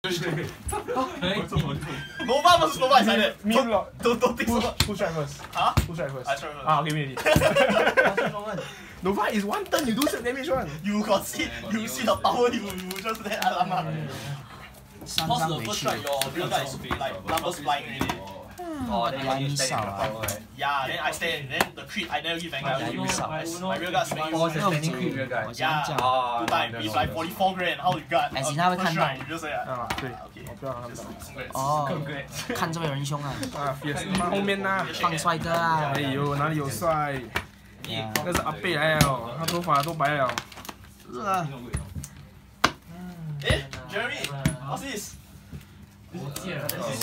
Nova versus Nova is like that. Me Don't think so much. Who strike first? Huh? Who strike first? I strike first. Ah, okay, me. Nova is one turn. You do set damage one. You got see, you see the power. You just that alamak. Cause the first strike, your real guy is like numbers flying already. Oh, then you use power. Yeah, then I stand. Then the crit I never give Vanguard. I use my real guard spending. Oh, it's a standing crit real guy. Yeah, 2 times. It's like 44 grand. How you got? As in 他会看到。 你就这样。 啊，对， OK。 我不要让他们打。 哦，看这位仁兄啊， 啊 ，fierce，妈后面呐， 放帅哥啊！ 哎呦，哪里有帅？那是阿贝来了，他头发都白了。 是啊。 哎 ，Jeremy，what's this？This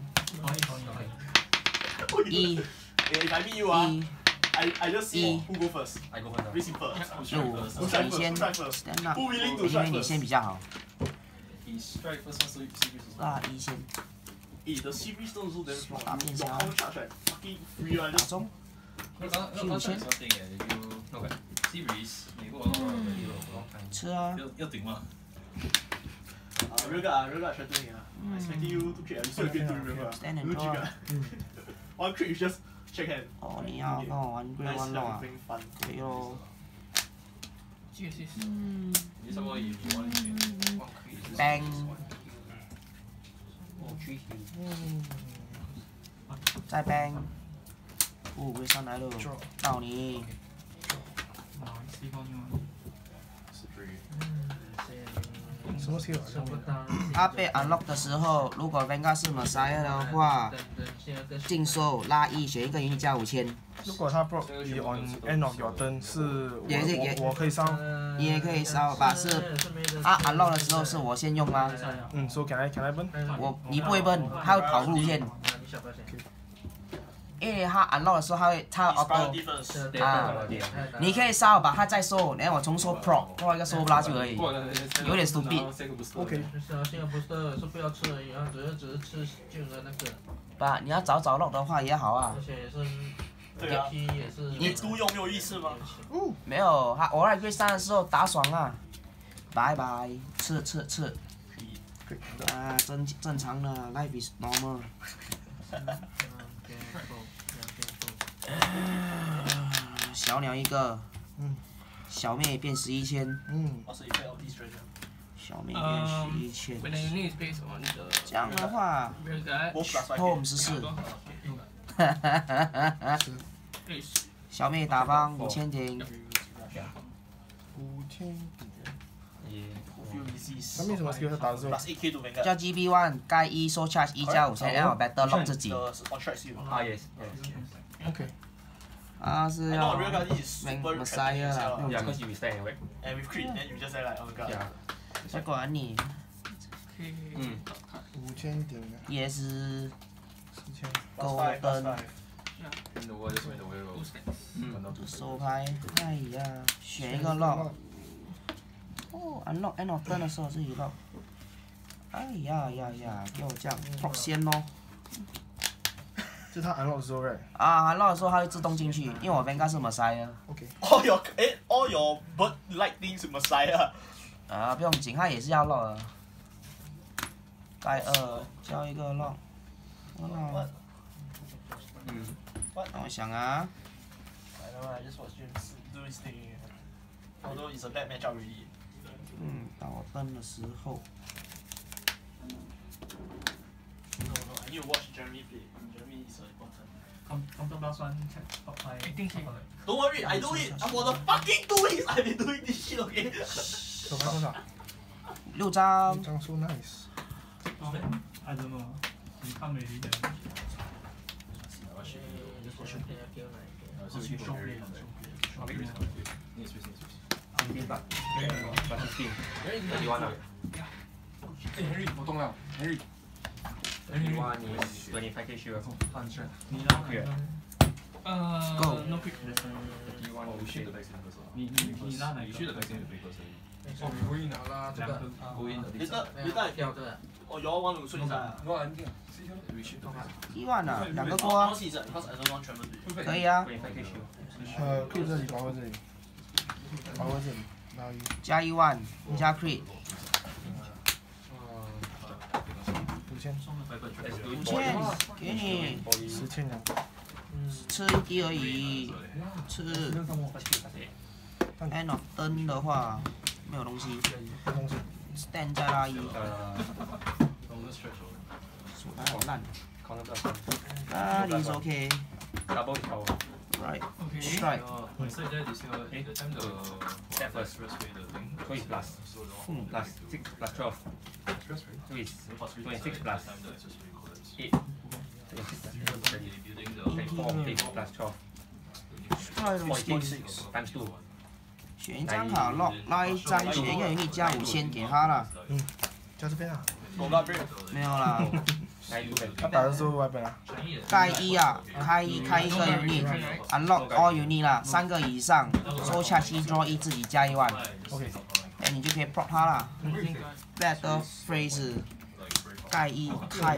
Sony？If I meet you I just see who go first. I go first. Very simple. 路，你先 stand up， 不 willing to 因为 strike 你 first. 先比较好。 He strike first, so you 啊，一先 The CV stone also damn strong. 打变 Your 枪， counter charge right, fucking free one. 打中， 吃啊， Real guard threatening I expecting you to crit. You still agree to remember. stand and You draw jigger. One crit is just shake hand. 哦，你要跟我玩龟 Nice 弯肉啊？ having fun. 可以咯。bang，再 bang，不会上来了，到你。 什么 skill？ 他被 unlock 的时候，如果 Vanguard 是 Messiah 的话，净收拉一选一个赢加5000。 如果他 block 你 on end of your turn 是我可以烧， 你也可以烧吧，是他 unlock 的时候是我先用吗？ 嗯 ，so can I burn？ 你不会奔，他会跑路线。因为他 unlock 的时候他 auto 啊，你可以烧把它再收，然后我重收 pro， 多一个收不拉就而已，有点 stupid。 OK。 吧，你要早 lock 的话也好啊。 对啊。你都用没有意思吗？ 没有，我来 grade 3的时候打爽啊。拜拜，吃。啊，正常的 ，life is normal。小鸟一个，小妹变11000，小妹变11000，这样的话 ，home 14，小妹打方5000顶 ，5000。上面什么 skill 他打的时候？ 叫 GB1 盖1收 charge 1加5000，然后 battle lock 自己。 啊 yes。 OK。 啊是要 Messiah 啦。 Yeah, because you stand away. And with crit, then you just say like, oh my god. 再管你。 5000顶。 也是。 4000。 勾灯。手牌，哎呀，选一个 lock。哦 ，unlock end of turn 的时候自己 lock。哎呀，给我这样 proc 先咯。 就他 unlock 的时候 right？ 啊 ，unlock 的时候它会自动进去，因为我 Vanguard 是 Messiah。 OK。 all your bird like things with Messiah。 啊，不用紧，它也是要 lock 的。盖2，交一个 lock。让我想啊。 I just watch James do his thing. Although it's a bad matchup already. 到我登的时候。 No, I need to watch Jeremy play. Jeremy is important. Don't worry, I do it. I'm gonna fucking do it. I've been doing this shit, okay? 手牌多少 ？6张。 6张 so nice。 I don't know. 你看美丽的。 我动了 ，Henry。 Anyone is 25k shield. 你拉哪个？No quick。你拉哪个？ 不会拿啦，这个。 你带票的。哦，有往鲁顺噻。 1万啊，2个锅啊。可以啊。 可以这里，保护这里，保护这里，然后加1万，加 crit。 5000， 给你 10,000了。 吃一滴而已，吃。end of turn 的话没有东西没东西。 ，stand 在拉一，手牌好烂。啊，你 is OK。 double 条 Right. Okay. Strike. Step first. So it's plus. Plus 6 plus 12. So it's 26 plus 8. 24 plus 12. Strike 46 times 2. 选一张卡 lock， 拉一张，选一个你加5000给他了。 加这边啊。 没有啦。 他打的时候外边啊。 盖一啊，开一个 unit，unlock all unit 啦，3个以上，收 charge 1 draw 1自己加1万。 OK。 哎，你就可以 prop 他啦。Bad phrase， 盖一开。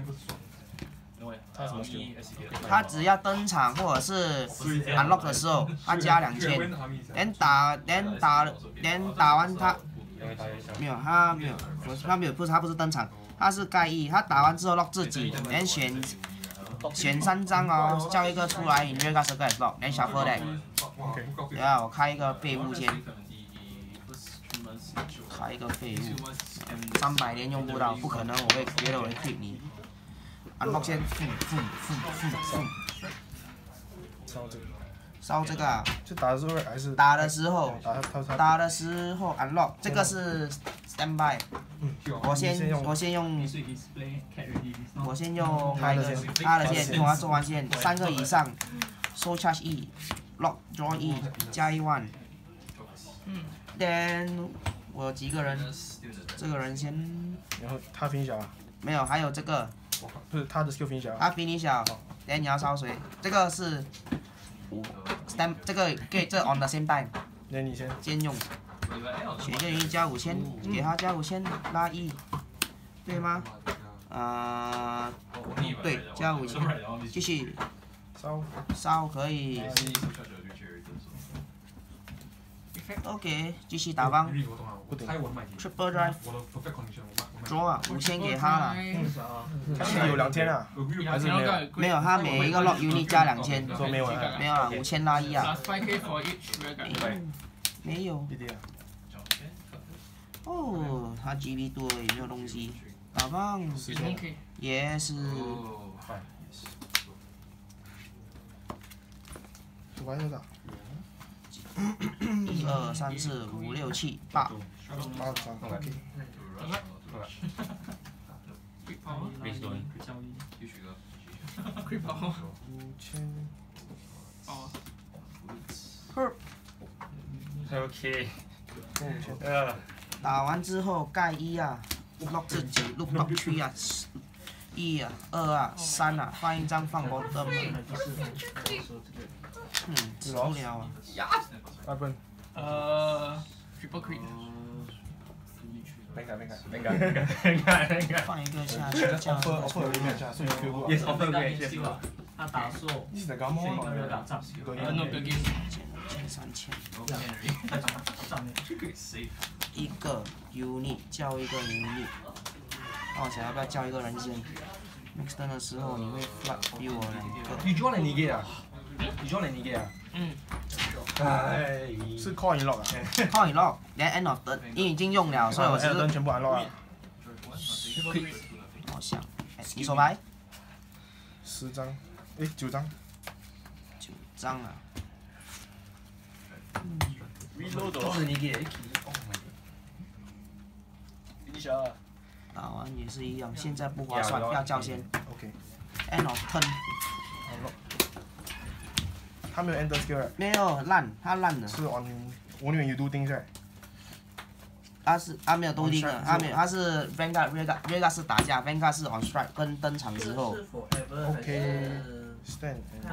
他什么 skill？ 他只要登场或者是 unlock 的时候，他加2000，连打完他没有，他没有，不是他不是登场，他是盖一，他打完之后 lock 自己，连选3张哦，叫一个出来，你这个 circle lock， 连 shuffle deck。对啊，我开一个废物先，开一个废物，300年用不到，不可能，我会觉得我会 clip 你。unlock 先，烧这个啊。 就打的时候还是？ 打的时候。 打的时候 unlock， 这个是 standby。我先用他的线，用他做完线，3个以上，收 charge 1 ，lock draw 1加1万。then 我有几个人？这个人先。 然后他 finish 啊？ 没有，还有这个。 不是他的 skill finish 啊？ 他 finish 了，等你要烧水。这个是stand， 这个on the same time。 那你先。 先用。选一个人加5000，给他加5000，拉1，对吗？对，加5000，继续。烧可以。OK， 继续打帮。Triple drive。draw 啊，5000给他了。 他是有2000啊？还是没有？ 没有，他每一个 lock unit 加2000。 说没有啊？ 没有啊，5000拉1啊。没有。哦，他 GB 多也没有东西。打棒。也是。 手牌多少 ？1、2、3、4、5、6、7、8。 8张。 OK。 打完之后盖1啊 ，lock 自己 ，lock 3啊，1啊，2啊，3啊，放一张放bottom。吃不了啊。 2分。 triple crit。 放一个下去，这样。 offer 里面下，所以 Q 过。 Yes, offer yes。 他打错。 你是在干嘛？ 打仗。 隔音。 3000。一个 unit 叫一个 unit。那我想要不要叫一个人先 ？mix turn 的时候你会 flat 比我2个。 你 draw 你给啊？你 draw 你给啊？是 call 你 lock 啊 ？call 你 lock， 连 end of turn， 因为已经用了，所以我只是。 全部 unlock 啊。 好像，你手牌。 10张，哎，9张。 9张啊。 都是你给。 打完也是一样，现在不划算，要叫先。 OK。 end of turn。 他没有 end skill。 没有烂，他烂了。 是 on only when you do things right。 他没有 do things 的，他没有，他是 Vanguard 是打架 ，Vanguard 是 on strike 跟登场之后。 OK。stand。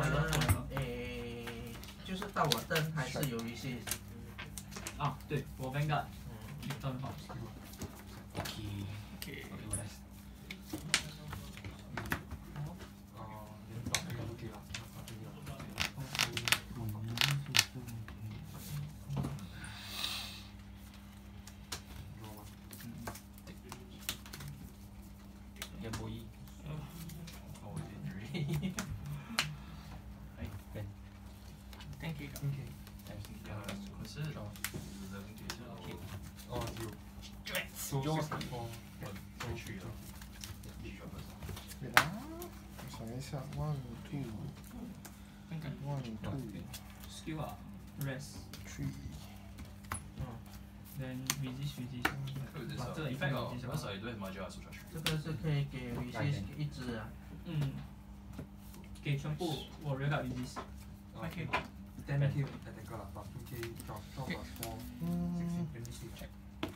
就是到我登还是有一些。 啊，对，我 Vanguard。登好。 OK。 So 64. 想一下 ，1 2 1 2 Skill 啊 ，rest， 3。 then resist。这个 effect 哦， 这个是可以给 resist 一只啊。 给全部我 regard resist。 OK。 10k technical 啦，把 2k drop plus 4。 check。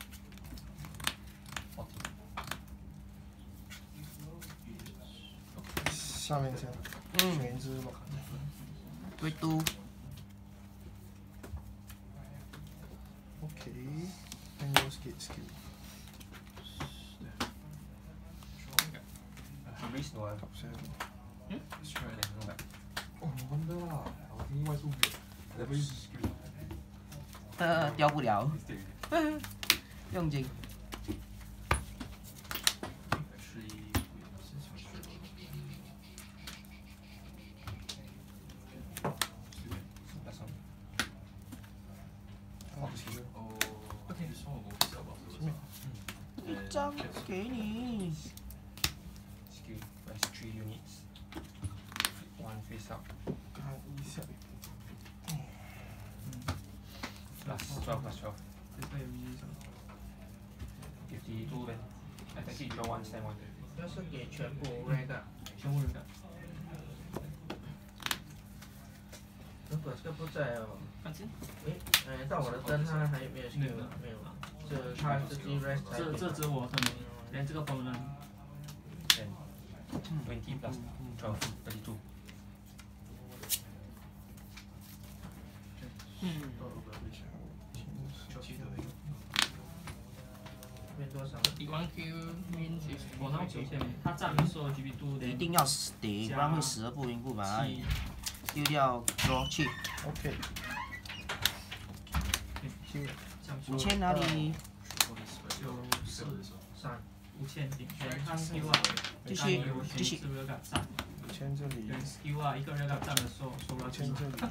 下面先，选一只吧。 对嘟。 OK， then you skill。 Risk no top 7。 哦，no wonder 啦，我听外宿level 1 skill。 掉不了。用劲。一张给你。 Skill rest 3 units。1 face up。 看一下。 Plus 12 plus 12。 这个有 resist。 52 then effective draw 1 stand 1。 这是给全部 regard。 全部 regard。 如果这个不在哦， 放心。 到我的灯它还没有 skill 没有。 这他自己 rest 这只我的没，连这个都能。 Then 20 plus 12 32。 变多少？ 1 Q means 我拿9千，他站的时候 GB 2 一定要死得，不然会死而不明不白。丢掉 draw 去。 OK。 5000哪里？ 5000顶，他 skill 啊， 继续。 5000这里。 skill 啊，一个 regard 站的时候收了 5000这里。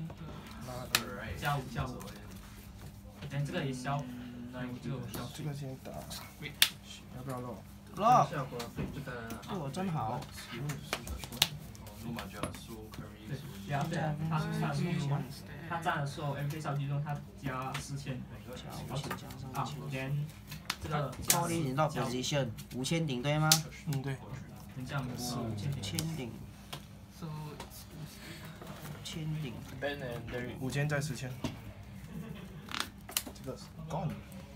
加5。连这个也消，这个我消。 这个先打。要不要落？ 落。 效果对这个。 对我真好。 然后他站的时候 ，MK 小机中他加4000。啊，连这个。 高低顶到 position 5000顶对吗？ 对。 你这样 5000顶。5000顶。 5000再1000。这个 gone。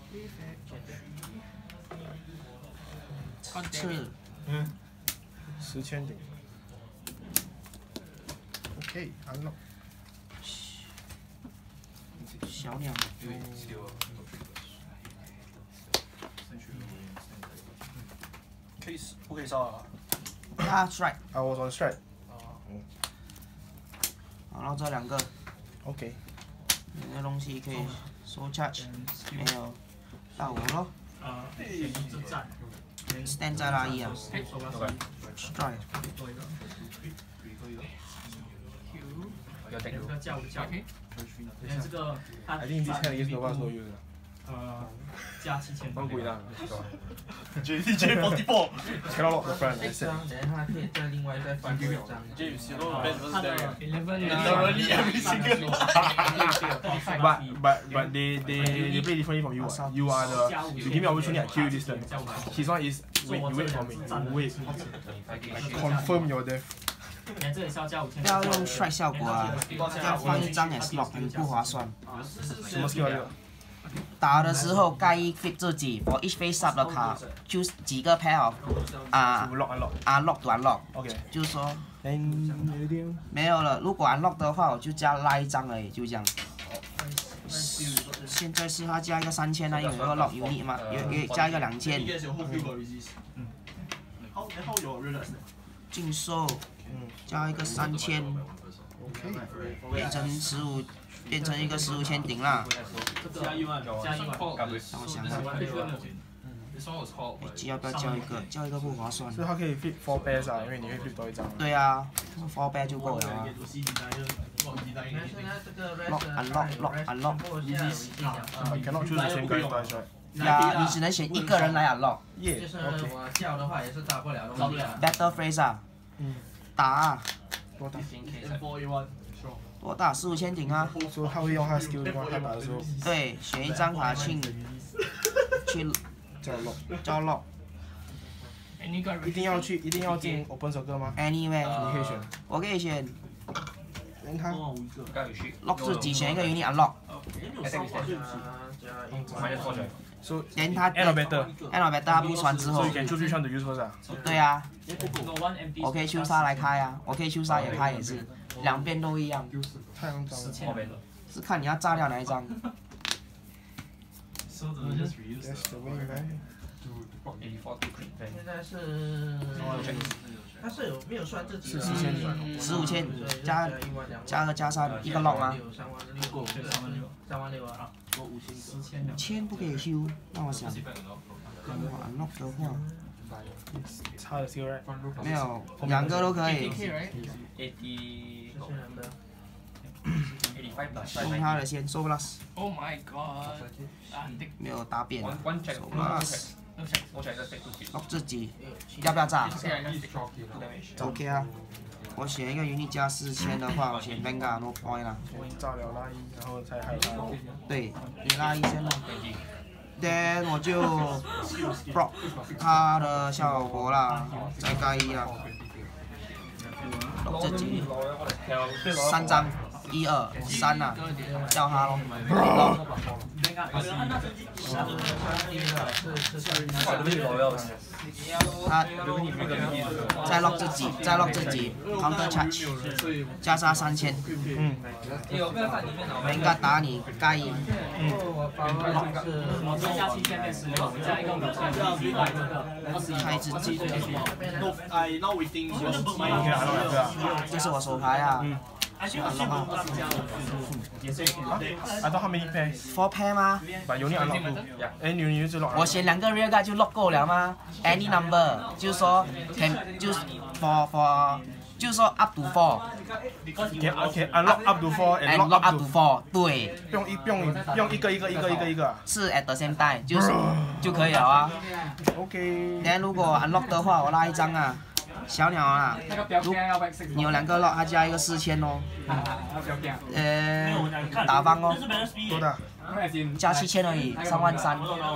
是。 1000顶。OK， unlock。 小鸟。 可以不可以烧啊？ 啊 strike。 啊，我说 strike。 好，然后这2个。 OK。 你的东西可以收 charge， 没有到我咯。stand 在那里啊。strike。 要带要加5加。连这个他。 I think this hand against Nova no use。 加7000。 蛮贵的。 JJ 44。 Cannot lock the front。 这张，然后它可以再另外再翻多一张。 他的11 But they play differently from you. You are the you give me opportunity, I kill you this turn. His one is you wait for me. You wait. Confirm your death. 连这里是要加5000。 要用 strike 效果啊，要放一张 S lock 很不划算。 什么 skill 啊？ 打的时候盖一 fit 自己 ，for each face up 的卡就几个 pair of lock to unlock。 OK。 就是说，没有了。如果 unlock 的话，我就加拉一张而已，就这样。现在是他加一个3000啊，因为有个 lock unit 嘛，也加一个2000。禁售，加一个3000，变成一个15000顶啦。 加1万。 让我想想，要不要交一个不划算。 所以它可以 fit 4 pairs 啊，因为你会 fit 多一张。 对啊，4 pair 就够了啊。 现在这个 lock unlock。 But cannot choose the same guy twice, right? 呀，你只能选一个人来 unlock。 就是我叫的话也是打不了东西啊。 Battle Phase 啊，打啊， 多打， 多打15,000顶啊。 所以他会用他的 skill 的话，他打的时候对，选一张卡去叫 lock。 一定要进 open circle 吗？ Anyway， 你可以选， 我可以选连他 lock 自己选一个 unit unlock， so 连他 end of battle， end of battle 他不穿之 so 后 you，can choose which one to use first 啊。 对啊，我可以秋杀来开啊，我可以秋杀也开也是，两边都一样， 太阳章了。 是看你要炸掉哪一张。 That's the way, man. 现在是，他是有没有算自己的 ？15,000加2加3一个 lock 吗 ？36000啊。 1000不可以修，让我想，跟我 unlock 的话， 差的 skill right？ 没有，两个都可以。用他的先 ，so plus。 Oh my god！ 没有答辩 One check. ，so plus。 lock 自己，要不要炸 ？OK 啊，我选一个 unit 加4000的话，我选 Vanguard no point 啦。 炸了拉一，然后才还有拉一。 对，你拉一先咯。then 我就 block 它的效果啦，再盖一啦。lock 自己3张，1、2、3啊，叫他咯。他再 lock 自己，再 lock 自己 ，counter charge， 加杀3000。应该打你盖一。开自己。这是我手牌啊。 I thought how many pairs? 4 pair 吗？ But you only unlock 2. 哎，你就 lock。 我选2个 rear guard 就 lock 够了吗 ？Any number， 就是说 can 就是 for 就是说 up to 4。 Okay, unlock up to 4 and and lock up to 4， 对。 不用一个。 是 at the same time， 就是就可以了啊。 OK。 然后如果 unlock 的话，我拉一张啊。 小鸟啊，你有2个 lock， 它加一个4000哦。打方哦。 多大？ 加7000而已，33000。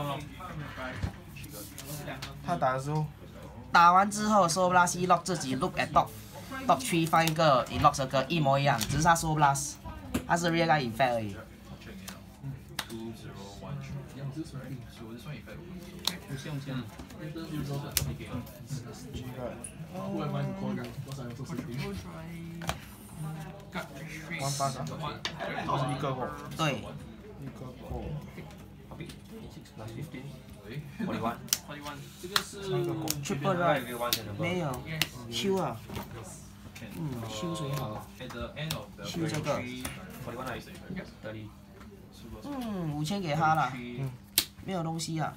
他打的时候。 打完之后 ，Soul Blast 一 lock 自己 look at top 3放一个 in lock 这个一模一样，只是他 Soul Blast， 他是 rear guard effect 而已。 180，一个过。 对。 一个过。 Triple Drive 没有，修啊。修谁好？修这个。5000给他了。没有东西啊。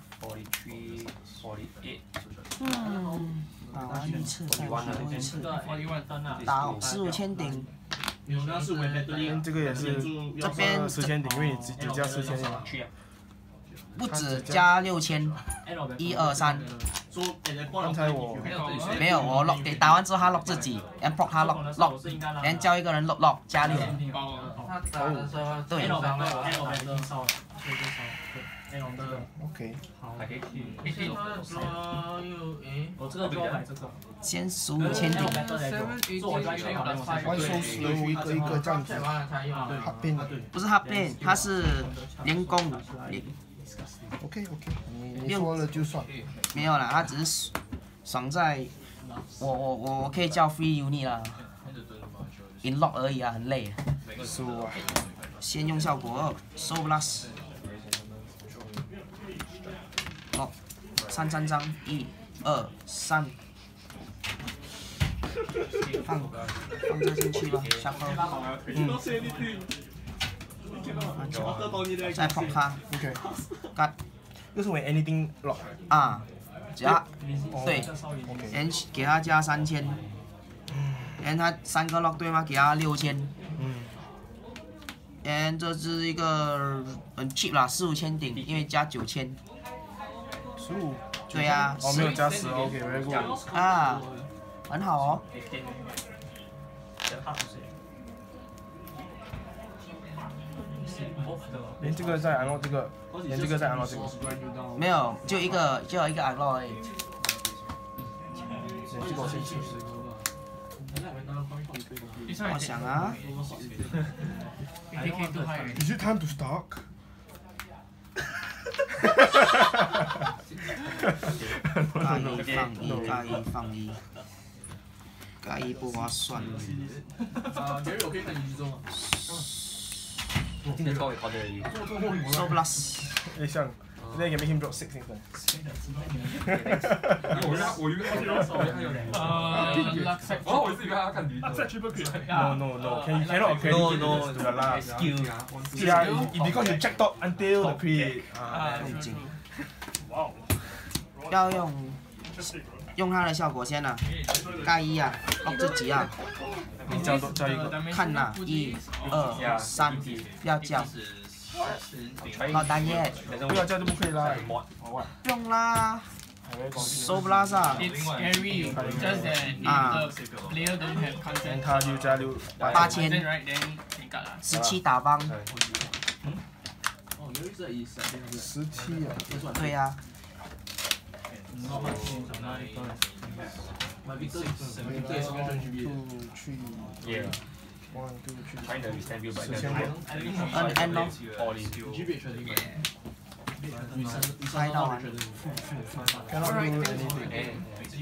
打完一次，再打一次，打15,000顶。 这个也是这边 4000顶，因为你只加4000嘛。 不止加6000，1、2、3。 刚才我没有，我 lock 给打完之后他 lock 自己 ，and proc 他 lock， 然后叫一个人 lock 加6。对。 OK。 先15,000顶。 万寿司一个这样子。哈变。 不是哈变，他是连攻。 OK， 你说了就算。 没有啦，他只是爽在，我可以叫 free unit 啦 ，in lock 而已啊，很累。 输啊。 先用效果 ，Soul Blast。 哦，3张，1、2、3，放这进去吧，shuffle。再碰它 OK。 cut。 又是为 anything lock。 啊，只要对，然后给他加3000，然后他3个 lock 对吗？给他6000。然后这是一个很 cheap 啦，15,000顶，因为加9000。 15。 对呀。 哦，没有加10 ，OK，very good。 啊，很好哦。 连这个在 unlock 这个，连这个在 unlock 这个。 没有，就一个 unlock 而已。 这个我先试试。 我想啊。 Is it time to stock？ 加一不划算。 Gary， 我可以看你剧中吗？ 今天高一考的而已。 So plus。 哎，像。Then you can make him drop 6 things. 我以为他有我是以为他要看女的。 No. Can you cannot credit it to the last skill. Yeah, because you checked out until the pre. 要用它的效果先啊，盖1啊，lock 自己啊。 你叫一个。 看呐，1、2、3，不要叫。老大爷， 不要叫就不可以啦。 不用啦。So plus 啊。 It's scary, just that if the player don't have consent. 他6加6。 8000。 Right then, 17打方。 哦 17啊。 对呀。 Yeah. 1, 2, 3. Trying to stand you, but then N 咯。猜到完。 Cannot do anything.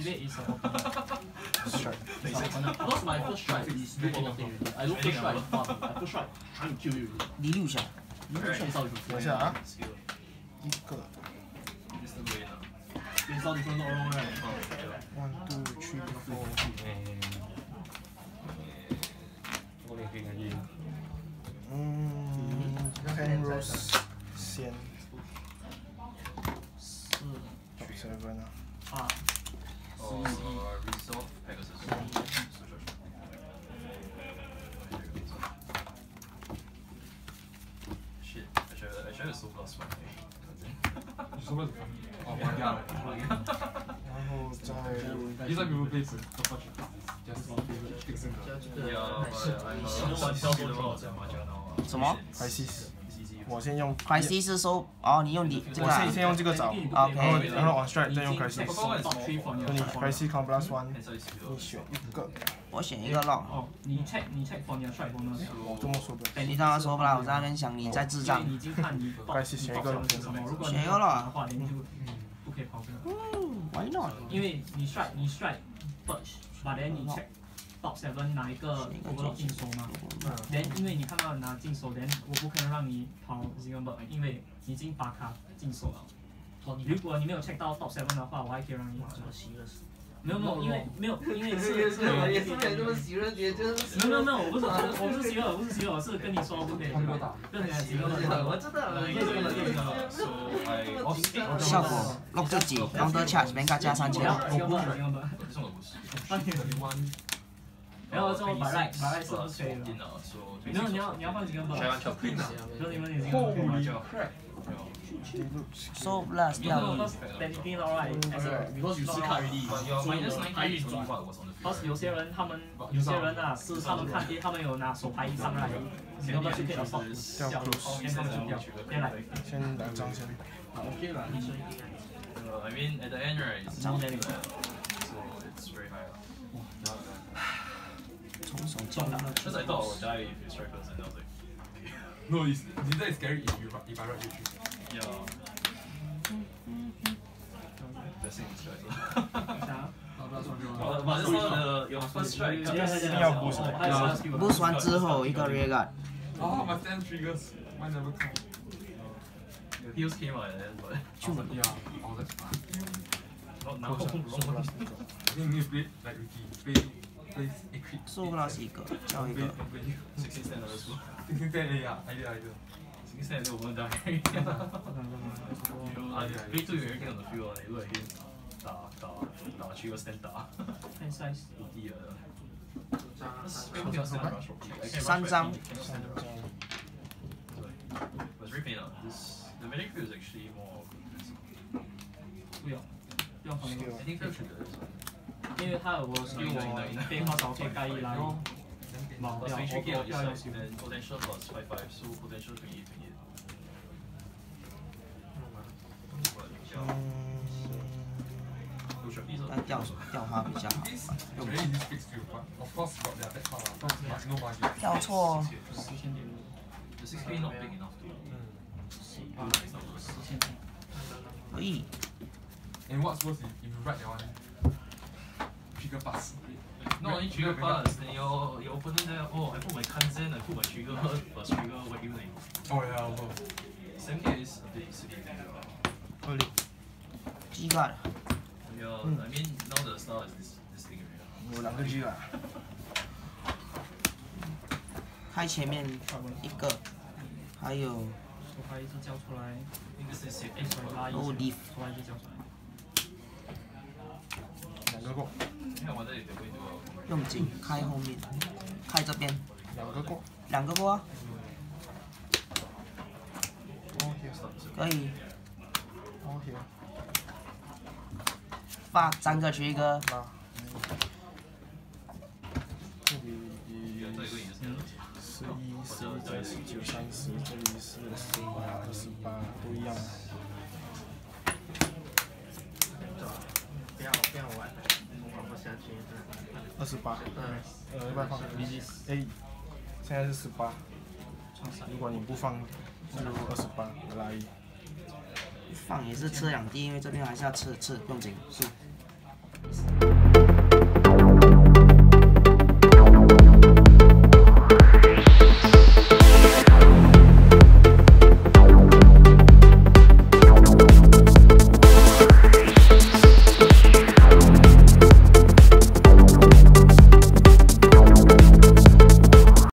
Strike. Because my first strike is do a lot of things already. I don't first strike fast. I first strike trying to kill you already. 你6下。 你first strike 烧等一下啊。一个。 你烧你分到 wrong right? 1, 2, 3, 4. Penrose 先。7啊。 Resolve Pegasus. Shit, I should have sold last one. 哦，玩掉了。 然后再。 You said people play just Dixon. Yeah, but I'm 什么 Crisis。我先用。 Crisis 是收哦，你用你这个。 我先用这个找。 OK。 然后 on strike 再用 Crisis。你 Crisis con plus 1，你选一个。 我选一个 lock。 哦，你 check for 你的 strike bonus。 我这么说的。 你刚刚说不啦？我在那边想你在智障。 已经看你 Crisis 选一个。 选一个了。 的话，连就不可以跑这个。 Why not？ 因为你 strike push，but then 你 check top 7哪一个 overlock 进手嘛 ？then 因为你看到拿进手 ，then 我不可能让你跑 Zingerberg， 因为已经把卡进手了。如果你没有 check 到 top 7的话，我还可以让你跑。没有，因为是也是没有这么喜热点，就是没有，我不是喜乐，我是跟你说不可以，跟你喜乐。 我知道， 效果 lock 自己 counter charge， 别加3000。 然后之后把 right 是不可以的。没有，你要放几个本？就你们已经。 So plus 掉。 Technically alright. Because you see card already. Because 有些人啊，是他们看跌，他们有拿手牌上来，你要不要去给他放？ 掉 close。 先放就掉，先来。 先2张先。 OK 了，你说一个。 I mean, at the end, right, it's so it's very high. 从手进了。 Because I thought I would die if you strike first, and I was like, No, it's that is scary if I write you. yeah. Blessing in strike. 啥？ But this one, your first strike. 一定要 boost。 boost 完之后一个 rear guard。 Oh, my stand triggers. Mine never come. Heels came out at the end, but Yeah. Oh, that's fine. not now. I think you play like Ricky. Play a crit. So plus 一个，叫一个。 16 stand let's go. yeah, I did. 16 stand 我们 die. Play 2 有人 on the field 你都係打去個 stand 打。 看 size。 無敵啊 3張。 But it's very pain. The Magic Field is actually more. 不用 commitment， 因为他有我给我废话找废盖一来，冇不要要求。 但掉花比较好。掉错。可以。 And what's worse if you write that one trigger pass. Not only trigger pass, then your opponent there, oh, I put my Kanzen, I put my trigger, first trigger, what you name? Oh yeah, also. Same case, a bit silly. 合理。G guard。 Yeah, I mean, now the style is this thing already. 有2个 G 啊。 开前面一个，还有。 手牌一直交出来。 应该是写一手拉一，手牌一直交出来。 2个过。 用井开后面，开这边。 2个过。 2个过啊。可以。 OK。 发3个trigger。 这里11、11加19、30，这里是18、28，都一样。 不要玩，玩不下去。 28，要不要放？哎，现在是18。如果你不放，就28，我拉1。 放也是吃2滴，因为这边还是要吃用井数。